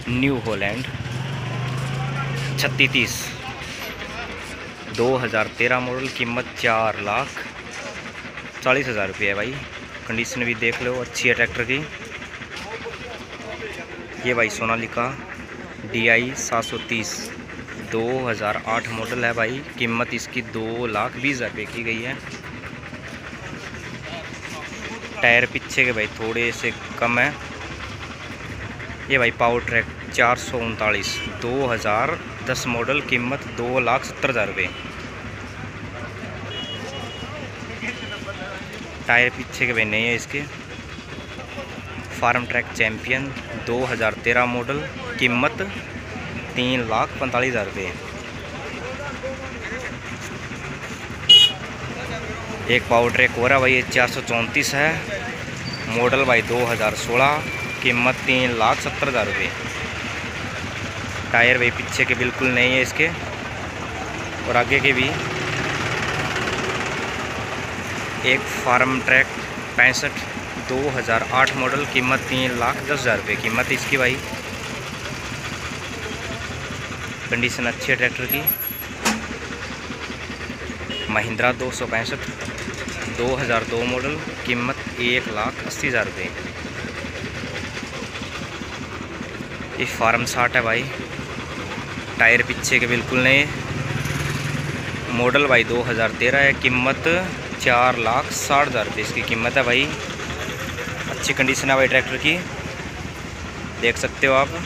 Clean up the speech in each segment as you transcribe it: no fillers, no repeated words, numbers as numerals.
New Holland 3630 2013 model, कीमत 4,40,000 रुपये है भाई। कंडीशन भी देख लो, अच्छी है ट्रैक्टर की। ये भाई सोनालिका DI 730 2008 मॉडल है भाई। कीमत इसकी 2,20,000 रुपये की गई है। टायर पीछे के भाई थोड़े से कम है। ये भाई पावर ट्रैक 439 2010 मॉडल, कीमत 2,70,000 रुपये। टायर पीछे के भाई नहीं है इसके। फार्म ट्रैक चैम्पियन 2013 मॉडल, कीमत 3,45,000 रुपये। एक पावर ट्रैक हो रहा भाई, ये 434 है मॉडल भाई 2016, कीमत 3,70,000 रुपये। टायर भाई पीछे के बिल्कुल नहीं है इसके, और आगे के भी। एक फार्म ट्रैक 65 2008 मॉडल, कीमत 3,10,000 रुपये कीमत इसकी भाई। कंडीशन अच्छी है ट्रैक्टर की। महिंद्रा 265 2002 मॉडल, कीमत 1,80,000 रुपये। ये फार्म 60 है भाई। टायर पीछे के बिल्कुल नहीं। मॉडल भाई 2013 है, कीमत 4,60,000 रुपये इसकी कीमत है भाई। अच्छी कंडीशन है भाई ट्रैक्टर की, देख सकते हो आप।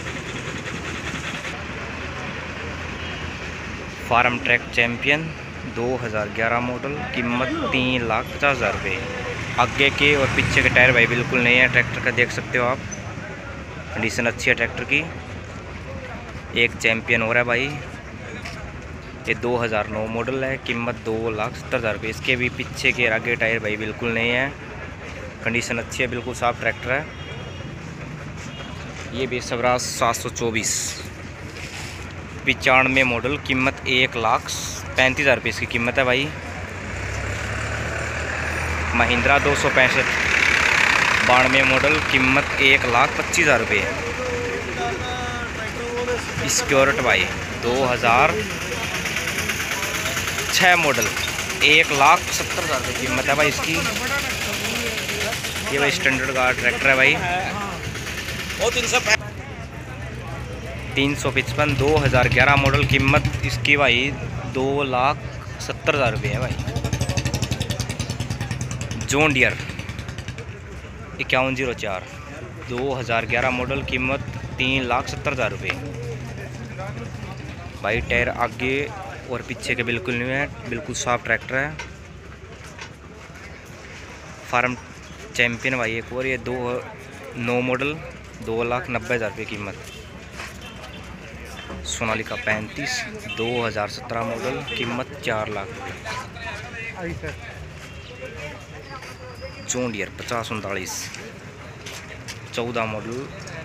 फार्म ट्रैक चैम्पियन 2011 मॉडल, कीमत 3,50,000 रुपये। आगे के और पीछे के टायर भाई बिल्कुल नहीं है ट्रैक्टर का, देख सकते हो आप। कंडीशन अच्छी है ट्रैक्टर की। एक चैम्पियन हो रहा है भाई, ये 2009 मॉडल है, कीमत 2,70,000 रुपये। इसके भी पीछे के आगे टायर भाई बिल्कुल नहीं है। कंडीशन अच्छी है, बिल्कुल साफ ट्रैक्टर है। ये भी स्वराज 724 95 मॉडल, कीमत 1,35,000 रुपये इसकी कीमत है भाई। महिंद्रा 265 92 मॉडल, कीमत 1,25,000 रुपये। स्क्योरट भाई 2006 मॉडल, 1,70,000 रुपये कीमत है भाई इसकी। ये भाई स्टैंडर्ड का ट्रैक्टर है भाई। 355 2011 मॉडल, कीमत इसकी भाई 2,70,000 रुपये है भाई। जॉन डियर 5104 2011 मॉडल, कीमत 3,70,000 रुपये भाई। टायर आगे और पीछे के बिल्कुल नहीं है, बिल्कुल साफ ट्रैक्टर है। फार्म चैम्पियन भाई एक और, ये 2009 मॉडल 2,90,000 रुपये कीमत। सोनालिका 35 2017 मॉडल, कीमत 4 लाख रुपये। जॉन डियर 5039 14 मॉडल,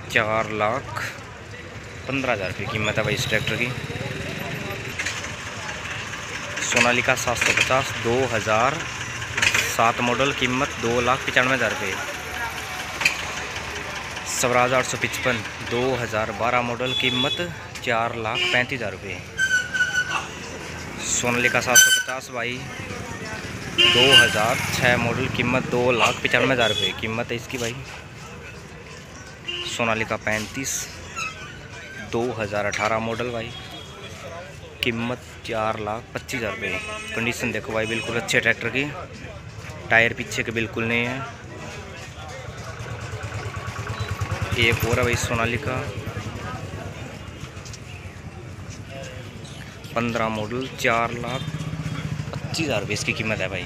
4,15,000 रुपये कीमत है भाई इस ट्रैक्टर की। सोनालिका 750 2007 मॉडल, कीमत 2,95,000 रुपये। स्वराज 855 2012 मॉडल, कीमत 4,35,000 रुपये। सोनालिका 750 भाई 2006 मॉडल, कीमत 2,95,000 रुपये कीमत है इसकी भाई। सोनालिका 35 2018 मॉडल भाई, कीमत 4,25,000 रुपये। कंडीशन देखो भाई, बिल्कुल अच्छे ट्रैक्टर की। टायर पीछे के बिल्कुल नहीं है। एक और है भाई सोनालिका 15 मॉडल, 4,25,000 रुपये इसकी कीमत है भाई।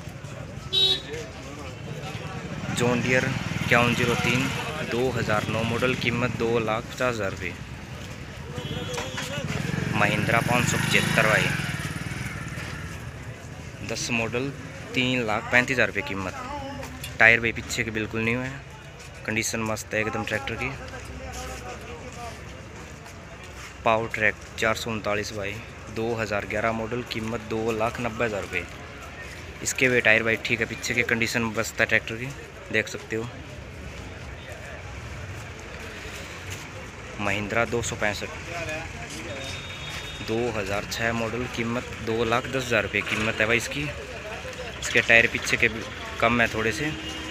जॉन डियर 5103 2009 मॉडल, कीमत 2,50,000 रुपये। महिंद्रा 575 भाई 10 मॉडल, 3,35,000 रुपये कीमत। टायर भाई पीछे के बिल्कुल नहीं हुए, कंडीशन मस्त है एकदम ट्रैक्टर की। पावर ट्रैक 439 भाई 2011 मॉडल, कीमत 2,90,000 रुपये। इसके भी टायर भाई ठीक है, पीछे की कंडीशन मस्त है ट्रैक्टर की, देख सकते हो। महिंद्रा 265 2006 मॉडल, कीमत 2,10,000 रुपये कीमत है भाई इसकी। इसके टायर पीछे के कम है थोड़े से।